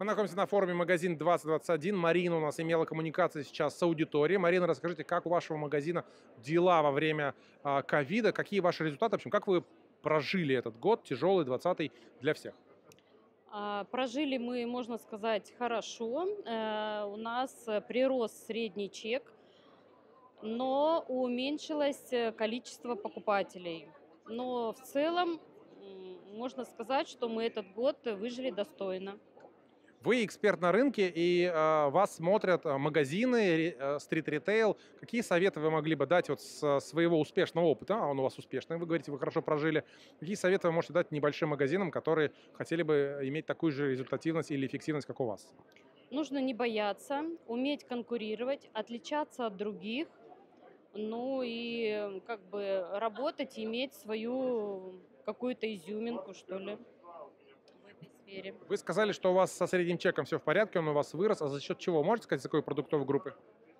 Мы находимся на форуме «Магазин 2021». Марина у нас имела коммуникации сейчас с аудиторией. Марина, расскажите, как у вашего магазина дела во время ковида, какие ваши результаты, в общем, как вы прожили этот год, тяжелый, 20-й, для всех? Прожили мы, можно сказать, хорошо. У нас прирос средний чек, но уменьшилось количество покупателей. Но в целом можно сказать, что мы этот год выжили достойно. Вы эксперт на рынке, и вас смотрят магазины, стрит-ритейл. Какие советы вы могли бы дать вот с своего успешного опыта? А он у вас успешный, вы говорите, вы хорошо прожили. Какие советы вы можете дать небольшим магазинам, которые хотели бы иметь такую же результативность или эффективность, как у вас? Нужно не бояться, уметь конкурировать, отличаться от других, ну и как бы работать, иметь свою какую-то изюминку, что ли, в этой сфере. Вы сказали, что у вас со средним чеком все в порядке, он у вас вырос. А за счет чего? Можете сказать, с какой продуктовой группы?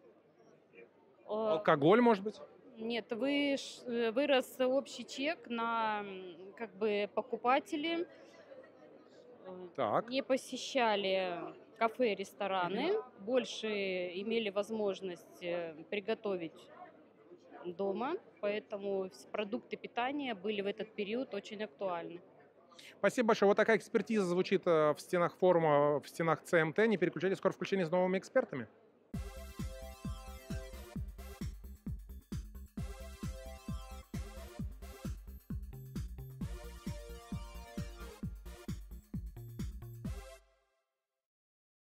Э, Алкоголь, может быть? Нет, вырос общий чек на как бы покупатели Так. не посещали кафе, рестораны, больше имели возможность приготовить дома, поэтому продукты питания были в этот период очень актуальны. Спасибо большое. Вот такая экспертиза звучит в стенах форума, в стенах ЦМТ. Не переключайтесь, скоро включение с новыми экспертами.